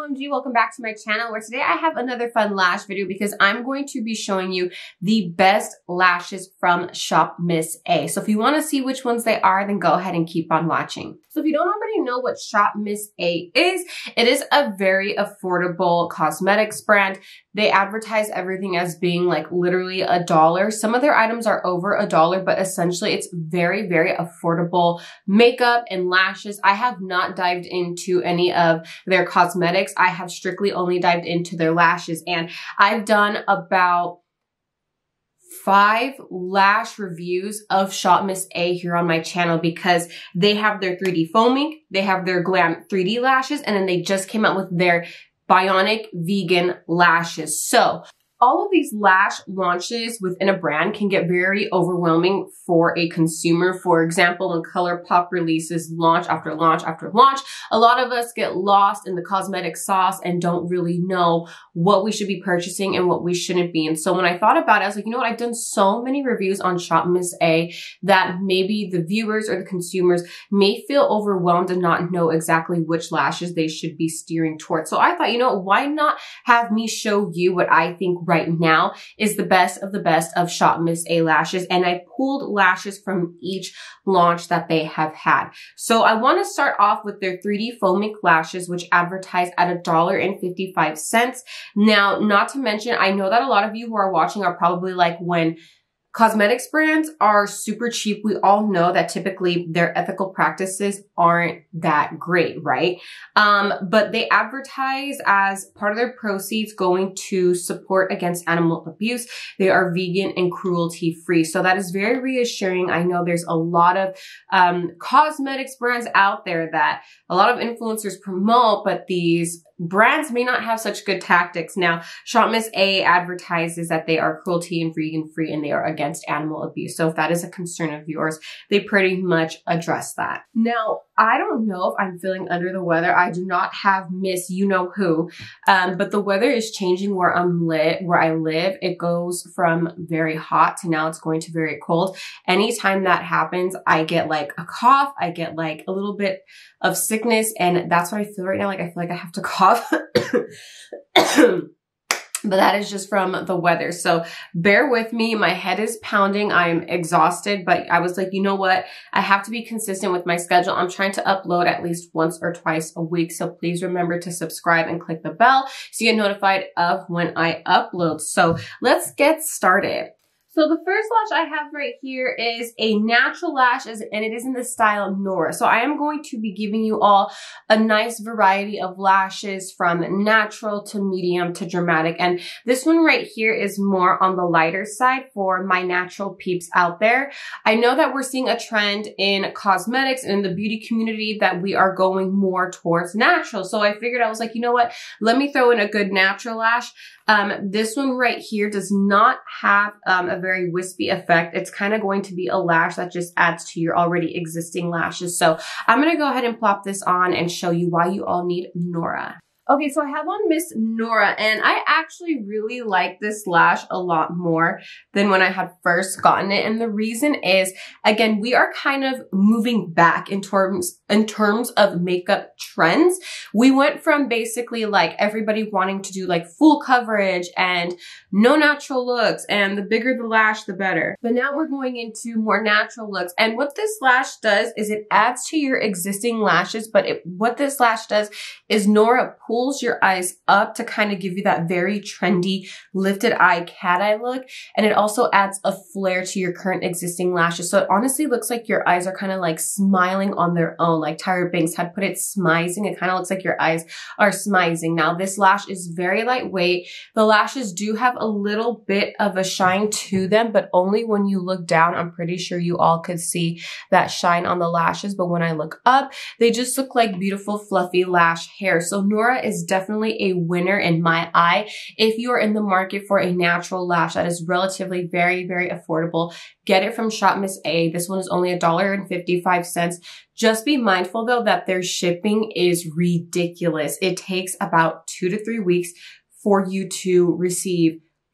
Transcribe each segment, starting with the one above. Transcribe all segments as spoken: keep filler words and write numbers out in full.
O M G, welcome back to my channel where today I have another fun lash video because I'm going to be showing you the best lashes from Shop Miss A. So if you want to see which ones they are, then go ahead and keep on watching. So if you don't already know what Shop Miss A is, it is a very affordable cosmetics brand. They advertise everything as being like literally a dollar. Some of their items are over a dollar, but essentially it's very, very affordable makeup and lashes. I have not dived into any of their cosmetics. I have strictly only dived into their lashes, and I've done about five lash reviews of Shop Miss A here on my channel because they have their three D foaming, they have their glam three D lashes, and then they just came out with their bionic vegan lashes. So all of these lash launches within a brand can get very overwhelming for a consumer. For example, when ColourPop releases launch after launch after launch, a lot of us get lost in the cosmetic sauce and don't really know what we should be purchasing and what we shouldn't be. And so when I thought about it, I was like, you know what? I've done so many reviews on Shop Miss A that maybe the viewers or the consumers may feel overwhelmed and not know exactly which lashes they should be steering towards. So I thought, you know, why not have me show you what I think right now is the best of the best of Shop Miss A lashes, and I pulled lashes from each launch that they have had. So I want to start off with their three D foaming lashes, which advertise at a dollar and fifty-five cents. Now, not to mention, I know that a lot of you who are watching are probably like, when cosmetics brands are super cheap, we all know that typically their ethical practices aren't that great, right? Um, but they advertise as part of their proceeds going to support against animal abuse. They are vegan and cruelty free. So that is very reassuring. I know there's a lot of um, cosmetics brands out there that a lot of influencers promote, but these brands may not have such good tactics. Now, Shop Miss A advertises that they are cruelty and vegan free and they are against animal abuse. So if that is a concern of yours, they pretty much address that. Now, I don't know if I'm feeling under the weather. I do not have Miss you know who, um, but the weather is changing where I'm lit, where I live. It goes from very hot to now it's going to very cold. Anytime that happens, I get like a cough. I get like a little bit of sickness, and that's what I feel right now. Like I feel like I have to cough. But that is just from the weather. So bear with me. My head is pounding. I'm exhausted, but I was like, you know what? I have to be consistent with my schedule. I'm trying to upload at least once or twice a week. So please remember to subscribe and click the bell so you get notified of when I upload. So let's get started. So the first lash I have right here is a natural lash, and it is in the style Nora. So I am going to be giving you all a nice variety of lashes from natural to medium to dramatic. And this one right here is more on the lighter side for my natural peeps out there. I know that we're seeing a trend in cosmetics and in the beauty community that we are going more towards natural. So I figured, I was like, you know what? Let me throw in a good natural lash. Um, this one right here does not have um, a very wispy effect. It's kind of going to be a lash that just adds to your already existing lashes. So I'm going to go ahead and plop this on and show you why you all need Nora. Okay, so I have on Miss Nora, and I actually really like this lash a lot more than when I had first gotten it. And the reason is, again, we are kind of moving back in terms, in terms of makeup trends. We went from basically like everybody wanting to do like full coverage and no natural looks, and the bigger the lash, the better. But now we're going into more natural looks. And what this lash does is it adds to your existing lashes, but it, what this lash does is Nora pulls pulls your eyes up to kind of give you that very trendy lifted eye cat eye look. And it also adds a flare to your current existing lashes. So it honestly looks like your eyes are kind of like smiling on their own. Like Tyra Banks had put it smizing. It kind of looks like your eyes are smizing. Now this lash is very lightweight. The lashes do have a little bit of a shine to them, but only when you look down. I'm pretty sure you all could see that shine on the lashes. But when I look up, they just look like beautiful fluffy lash hair. So Nora is definitely a winner in my eye. If you are in the market for a natural lash that is relatively very, very affordable, get it from Shop Miss A. This one is only a dollar and fifty-five cents. Just be mindful though that their shipping is ridiculous. It takes about two to three weeks for you to receive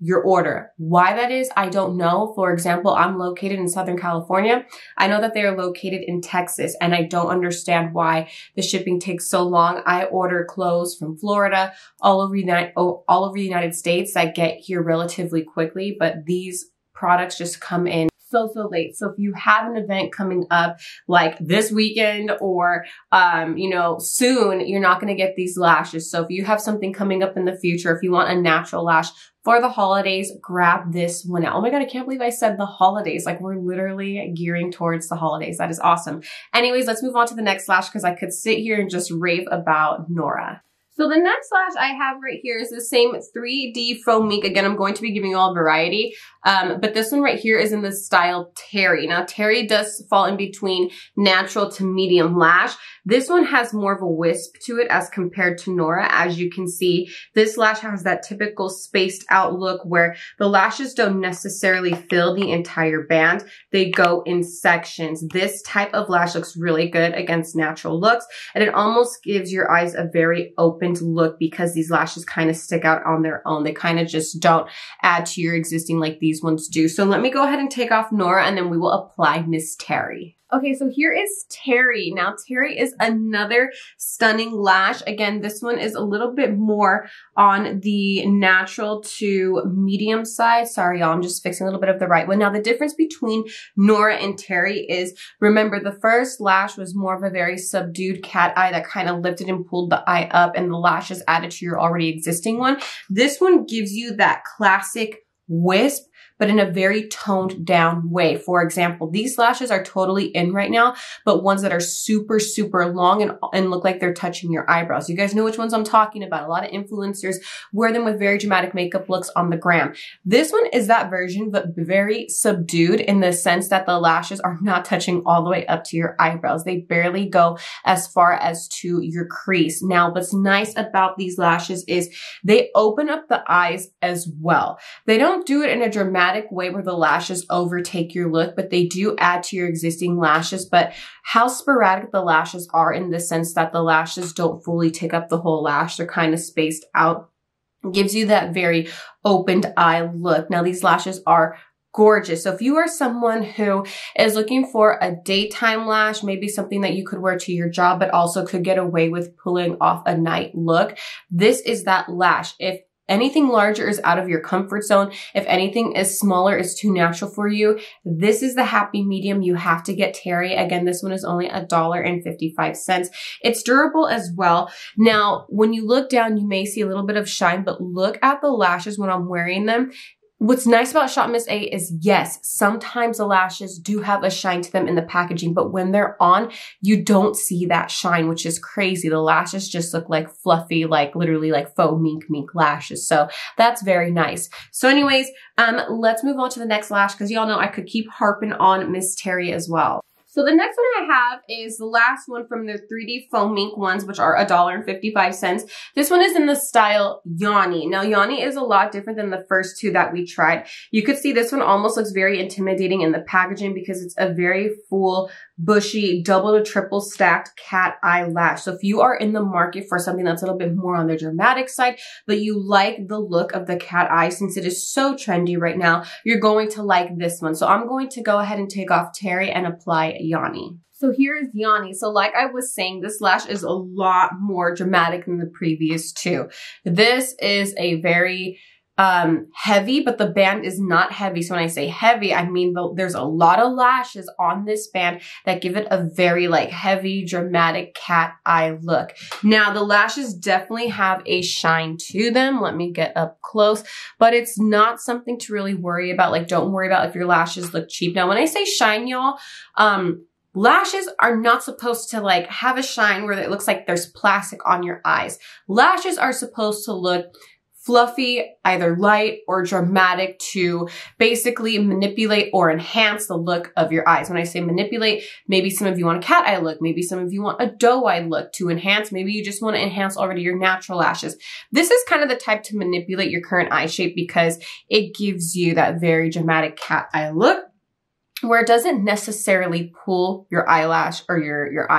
your order. Why that is, I don't know. For example, I'm located in Southern California. I know that they are located in Texas, and I don't understand why the shipping takes so long. I order clothes from Florida, all over the United, all over the United States that get here relatively quickly, but these products just come in so, so late. So if you have an event coming up like this weekend or, um, you know, soon, you're not going to get these lashes. So if you have something coming up in the future, if you want a natural lash for the holidays, grab this one out. Oh my God, I can't believe I said the holidays. Like we're literally gearing towards the holidays. That is awesome. Anyways, let's move on to the next lash because I could sit here and just rave about Nora. So the next lash I have right here is the same three D Faux Mink. Again, I'm going to be giving you all a variety, um, but this one right here is in the style Terry. Now, Terry does fall in between natural to medium lash. This one has more of a wisp to it as compared to Nora. As you can see, this lash has that typical spaced out look where the lashes don't necessarily fill the entire band. They go in sections. This type of lash looks really good against natural looks, and it almost gives your eyes a very open look because these lashes kind of stick out on their own. They kind of just don't add to your existing like these ones do. So let me go ahead and take off Nora and then we will apply Miss Terry. Okay, so here is Terry. Now, Terry is another stunning lash. Again, this one is a little bit more on the natural to medium side. Sorry, y'all, I'm just fixing a little bit of the right one. Now, the difference between Nora and Terry is, remember, the first lash was more of a very subdued cat eye that kind of lifted and pulled the eye up and the lashes added to your already existing one. This one gives you that classic wisp, but in a very toned down way. For example, these lashes are totally in right now, but ones that are super, super long and, and look like they're touching your eyebrows. You guys know which ones I'm talking about. A lot of influencers wear them with very dramatic makeup looks on the gram. This one is that version, but very subdued in the sense that the lashes are not touching all the way up to your eyebrows. They barely go as far as to your crease. Now, what's nice about these lashes is they open up the eyes as well. They don't do it in a dramatic way where the lashes overtake your look, but they do add to your existing lashes. But how sporadic the lashes are in the sense that the lashes don't fully take up the whole lash. They're kind of spaced out. Gives you that very opened eye look. Now, these lashes are gorgeous. So if you are someone who is looking for a daytime lash, maybe something that you could wear to your job, but also could get away with pulling off a night look, this is that lash. If anything larger is out of your comfort zone, if anything is smaller is too natural for you, this is the happy medium. You have to get Terry. Again, this one is only a dollar and fifty-five cents. It's durable as well. Now, when you look down, you may see a little bit of shine, but look at the lashes when I'm wearing them. What's nice about Shop Miss A is, yes, sometimes the lashes do have a shine to them in the packaging, but when they're on, you don't see that shine, which is crazy. The lashes just look like fluffy, like literally like faux mink mink lashes. So that's very nice. So anyways, um, let's move on to the next lash because y'all know I could keep harping on Miss Terry as well. So the next one I have is the last one from the three D Faux Mink ones, which are a dollar and fifty-five cents. This one is in the style Yanni. Now, Yanni is a lot different than the first two that we tried. You could see this one almost looks very intimidating in the packaging because it's a very full, bushy, double to triple stacked cat eye lash. So if you are in the market for something that's a little bit more on the dramatic side, but you like the look of the cat eye since it is so trendy right now, you're going to like this one. So I'm going to go ahead and take off Terry and apply Yanni. So here's Yanni. So like I was saying, this lash is a lot more dramatic than the previous two. This is a very um, heavy, but the band is not heavy. So when I say heavy, I mean the, there's a lot of lashes on this band that give it a very like heavy, dramatic cat eye look. Now the lashes definitely have a shine to them. Let me get up close, but it's not something to really worry about. Like, don't worry about if your lashes look cheap. Now, when I say shine, y'all, um, lashes are not supposed to like have a shine where it looks like there's plastic on your eyes. Lashes are supposed to look fluffy, either light or dramatic to basically manipulate or enhance the look of your eyes. When I say manipulate, maybe some of you want a cat eye look, maybe some of you want a doe eye look to enhance, maybe you just want to enhance already your natural lashes. This is kind of the type to manipulate your current eye shape because it gives you that very dramatic cat eye look, where it doesn't necessarily pull your eyelash or your, your eyes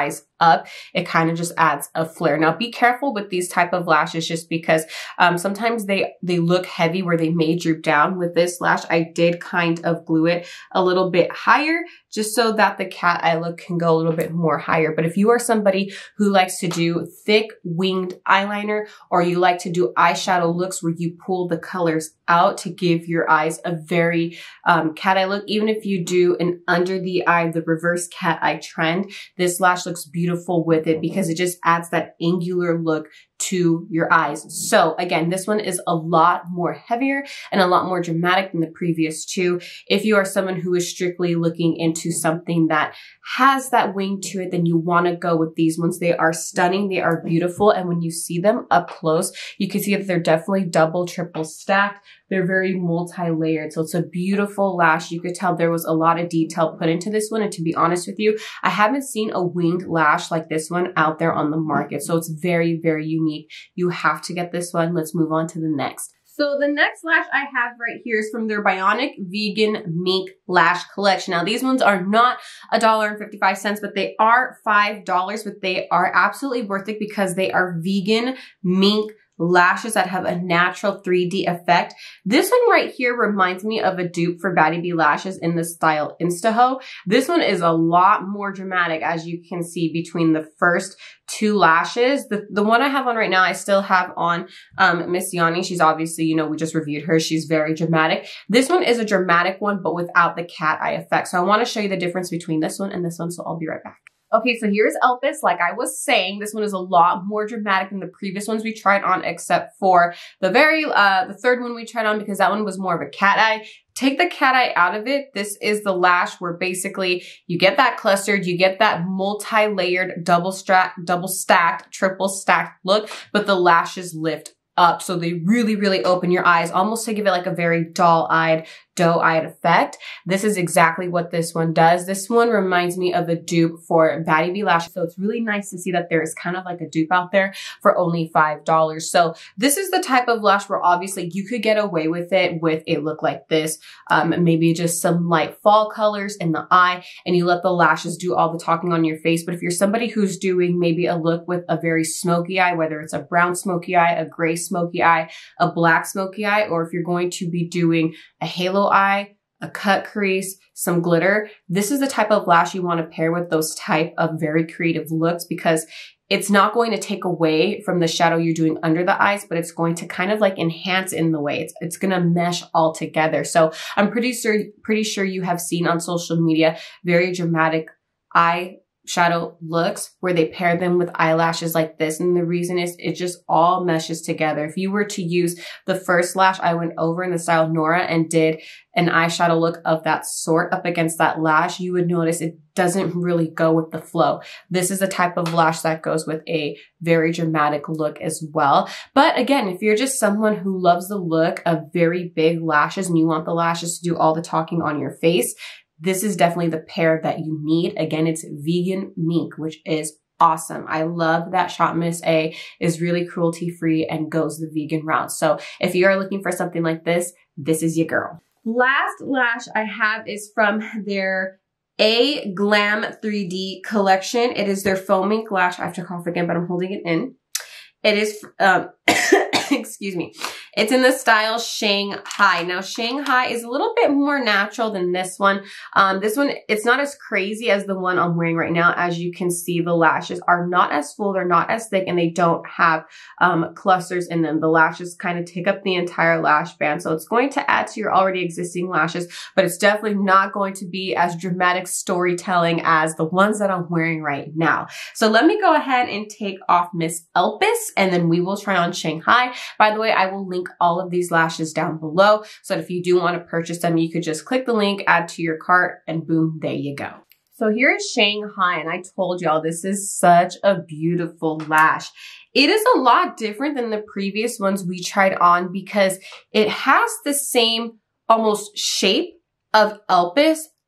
up, it kind of just adds a flare. Now be careful with these type of lashes just because um, sometimes they, they look heavy where they may droop down. With this lash, I did kind of glue it a little bit higher just so that the cat eye look can go a little bit more higher. But if you are somebody who likes to do thick winged eyeliner, or you like to do eyeshadow looks where you pull the colors out to give your eyes a very um, cat eye look, even if you do an under the eye, the reverse cat eye trend, this lash looks beautiful with it because it just adds that angular look to your eyes. So again, this one is a lot more heavier and a lot more dramatic than the previous two. If you are someone who is strictly looking into something that has that wing to it, then you want to go with these ones. They are stunning. They are beautiful. And when you see them up close, you can see that they're definitely double, triple stacked. They're very multi-layered. So it's a beautiful lash. You could tell there was a lot of detail put into this one. And to be honest with you, I haven't seen a winged lash like this one out there on the market. So it's very, very unique. You have to get this one. Let's move on to the next. So the next lash I have right here is from their Bionic Vegan Mink Lash Collection. Now these ones are not a dollar and fifty-five cents, but they are five dollars, but they are absolutely worth it because they are vegan mink lashes that have a natural three D effect. This one right here reminds me of a dupe for Batty Bee Lashes in the style Instaho. This one is a lot more dramatic, as you can see between the first two lashes. The, the one I have on right now, I still have on um, Miss Yanni. She's obviously, you know, we just reviewed her. She's very dramatic. This one is a dramatic one, but without the cat eye effect. So I want to show you the difference between this one and this one. So I'll be right back. Okay, so here's Elpis. Like I was saying, this one is a lot more dramatic than the previous ones we tried on, except for the very, uh, the third one we tried on because that one was more of a cat eye. Take the cat eye out of it. This is the lash where basically you get that clustered, you get that multi-layered, double stacked, double stacked, triple stacked look, but the lashes lift up. So they really, really open your eyes, almost to give it like a very doll-eyed, doe-eyed effect. This is exactly what this one does. This one reminds me of a dupe for Batty Bee Lashes. So it's really nice to see that there is kind of like a dupe out there for only five dollars. So this is the type of lash where obviously you could get away with it with a look like this. Um, maybe just some light fall colors in the eye, and you let the lashes do all the talking on your face. But if you're somebody who's doing maybe a look with a very smoky eye, whether it's a brown smoky eye, a gray smoky eye, a black smoky eye, or if you're going to be doing a halo eye, a cut crease, some glitter, this is the type of lash you want to pair with those type of very creative looks, because it's not going to take away from the shadow you're doing under the eyes, but it's going to kind of like enhance in the way. It's, it's going to mesh all together. So I'm pretty sure, pretty sure you have seen on social media very dramatic eye shadow looks where they pair them with eyelashes like this. And the reason is it just all meshes together. If you were to use the first lash I went over in the style Nora and did an eyeshadow look of that sort up against that lash, you would notice it doesn't really go with the flow. This is a type of lash that goes with a very dramatic look as well. But again, if you're just someone who loves the look of very big lashes and you want the lashes to do all the talking on your face, this is definitely the pair that you need. Again, it's vegan mink, which is awesome. I love that Shop Miss A is really cruelty free and goes the vegan route. So if you are looking for something like this, this is your girl. Last lash I have is from their A Glam three D collection. It is their foam ink lash. I have to cough again, but I'm holding it in. It is, um, excuse me. It's in the style Shanghai. Now, Shanghai is a little bit more natural than this one. Um, this one, it's not as crazy as the one I'm wearing right now. As you can see, the lashes are not as full, they're not as thick, and they don't have um, clusters in them. The lashes kind of take up the entire lash band. So it's going to add to your already existing lashes, but it's definitely not going to be as dramatic storytelling as the ones that I'm wearing right now. So let me go ahead and take off Miss Elpis, and then we will try on Shanghai. By the way, I will link all of these lashes down below, so that if you do want to purchase them, you could just click the link, add to your cart, and boom, there you go. So here is Shanghai, and I told y'all this is such a beautiful lash. It is a lot different than the previous ones we tried on because it has the same almost shape of Elpis,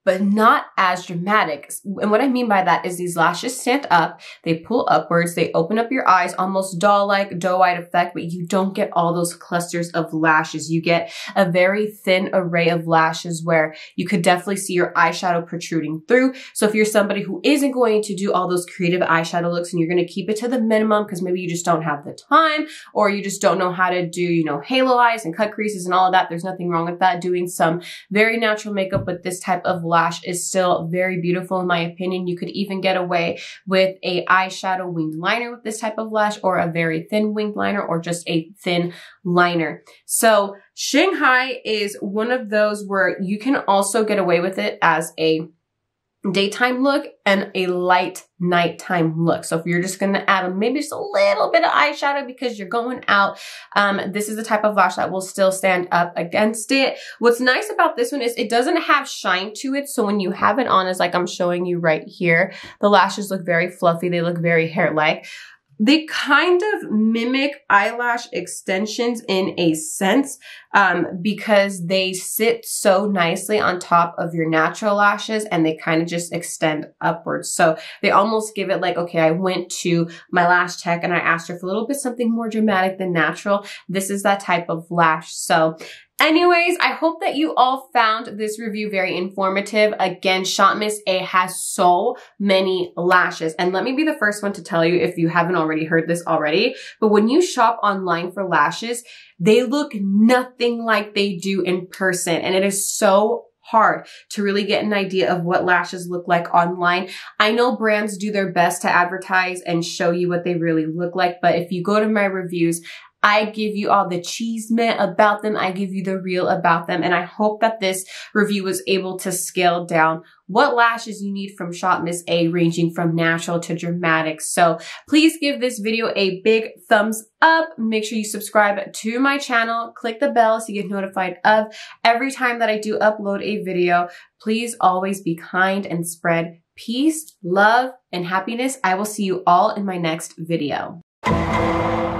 but not as dramatic. And what I mean by that is these lashes stand up, they pull upwards, they open up your eyes, almost doll-like, doe-eyed effect, but you don't get all those clusters of lashes. You get a very thin array of lashes where you could definitely see your eyeshadow protruding through. So if you're somebody who isn't going to do all those creative eyeshadow looks and you're going to keep it to the minimum because maybe you just don't have the time or you just don't know how to do, you know, halo eyes and cut creases and all of that, there's nothing wrong with that. Doing some very natural makeup with this type of lash is still very beautiful in my opinion. You could even get away with a eyeshadow winged liner with this type of lash, or a very thin winged liner, or just a thin liner. So Shanghai is one of those where you can also get away with it as a daytime look and a light nighttime look. So if you're just going to add maybe just a little bit of eyeshadow because you're going out, um, this is the type of lash that will still stand up against it. What's nice about this one is it doesn't have shine to it. So when you have it on, as like I'm showing you right here, the lashes look very fluffy. They look very hair-like. They kind of mimic eyelash extensions in a sense, um, because they sit so nicely on top of your natural lashes and they kind of just extend upwards. So they almost give it like, okay, I went to my lash tech and I asked her for a little bit something more dramatic than natural. This is that type of lash. So anyways, I hope that you all found this review very informative. Again, Shop Miss A has so many lashes. And let me be the first one to tell you if you haven't already heard this already, but when you shop online for lashes, they look nothing like they do in person. And it is so hard to really get an idea of what lashes look like online. I know brands do their best to advertise and show you what they really look like, but if you go to my reviews, I give you all the cheesemint about them. I give you the real about them. And I hope that this review was able to scale down what lashes you need from Shop Miss A, ranging from natural to dramatic. So please give this video a big thumbs up. Make sure you subscribe to my channel. Click the bell so you get notified of every time that I do upload a video. Please always be kind and spread peace, love, and happiness. I will see you all in my next video.